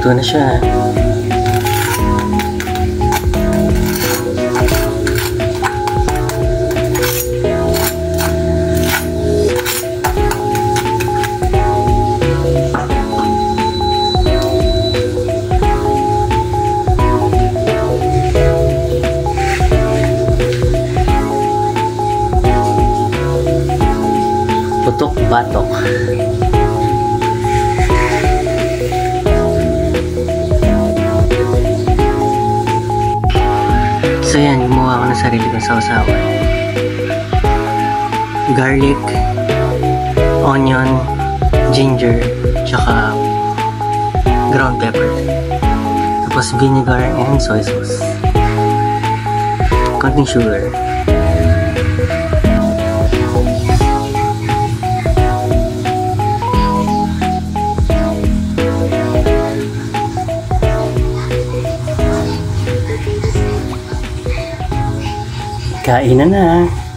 Luto na siya. Putok batok. So yan, gumawa ko ng sarili kong sausawan. Garlic, onion, ginger, tsaka ground pepper. Tapos vinegar and soy sauce. Konting sugar. Kain na na.